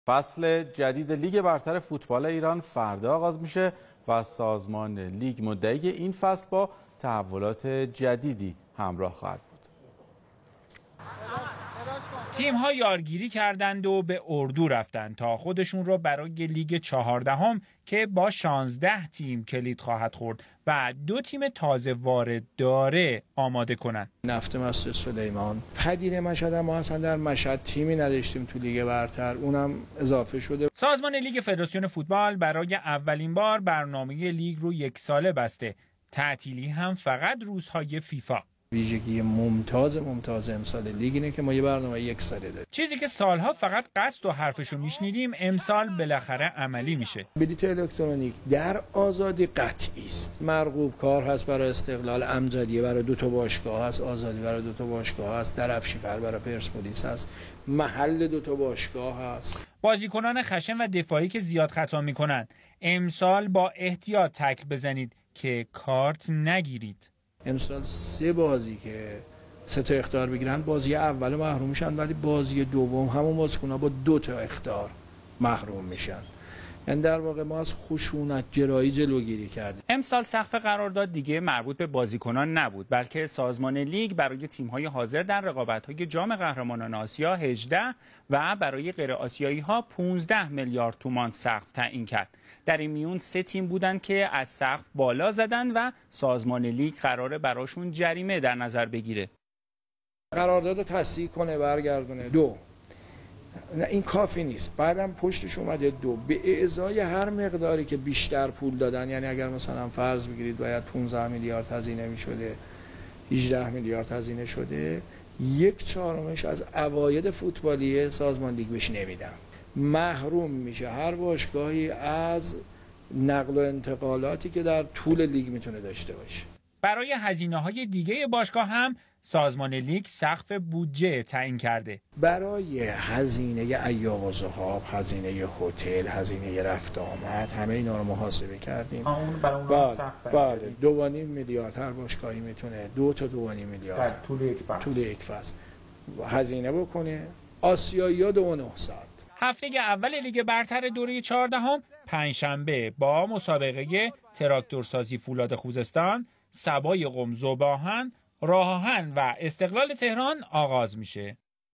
فصل جدید لیگ برتر فوتبال ایران فردا آغاز میشه و سازمان لیگ مدعی این فصل با تحولات جدیدی همراه خواهد بود. تیم‌ها یارگیری کردند و به اردو رفتند تا خودشون رو برای لیگ 14 که با 16 تیم کلید خواهد خورد و 2 تیم تازه وارد داره آماده کنند. نفت مسجد سلیمان، پدیده مشهد، ما اصلا در مشهد تیمی نداشتیم تو لیگ برتر، اونم اضافه شده. سازمان لیگ فدراسیون فوتبال برای اولین بار برنامه لیگ رو 1 ساله بسته. تعطیلی هم فقط روزهای فیفا. ویژگی ممتاز امسال لیگ اینه که ما یه برنامه 1 ساله داریم. چیزی که سالها فقط قصد و حرفشو میشنیدیم امسال بالاخره عملی میشه. بلیت الکترونیک در آزادی قطعی است. مرغوب کار هست برای استقلال، امجدیه برای 2 تا باشگاه هست، آزادی برای 2 تا باشگاه هست، درفشیفر برای پرسپولیس هست، محل 2 تا باشگاه هست. بازیکنان خشن و دفاعی که زیاد خطا میکنن امسال با احتیاط تکل بزنید که کارت نگیرید. امسال 3 بازی که 3 تا اخطار بگیرن، بازی اول محروم میشن، ولی بازی دوم همون بازیکن‌ها با 2 تا اخطار محروم میشن. یعنی در واقع ما از خشونت گرایی جلوگیری کردیم. امسال سقف قرارداد دیگه مربوط به بازیکنان نبود، بلکه سازمان لیگ برای تیم‌های حاضر در رقابت‌های جام قهرمانان آسیا 18 و برای غیر آسیایی‌ها 15 میلیارد تومان سقف تعیین کرد. در این میون 3 تیم بودن که از سقف بالا زدن و سازمان لیگ قراره براشون جریمه در نظر بگیره. قرارداد رو تصحیح کنه، برگردونه. 2 نه این کافی نیست، بعدم پشتش اومده 2 به ازای هر مقداری که بیشتر پول دادن، یعنی اگر مثلا فرض بگیرید باید 15 میلیارد هزینه میشده، 18 میلیارد هزینه شده، 1/4 از عواید فوتبالی سازمان لیگ بهش نمیدن. محروم میشه هر باشگاهی از نقل و انتقالاتی که در طول لیگ میتونه داشته باشه. برای هزینه‌های دیگه باشگاه هم سازمان لیگ سقف بودجه تعیین کرده. برای هزینه ایام و ذهاب، هزینه هتل، هزینه رفت آمد، همه اینا رو محاسبه کردیم. اون برای سقف. بله 2.5 میلیارد هر باشگاهی میتونه 2 تا 2.5 میلیارد در طول یک فصل هزینه بکنه. آسیایی‌ها 2.9. هفته اول لیگ برتر دوره 14 پنجشنبه با مسابقه تراکتورسازی فولاد خوزستان، سبای قم ذوب‌آهن، راه آهن و استقلال تهران آغاز میشه.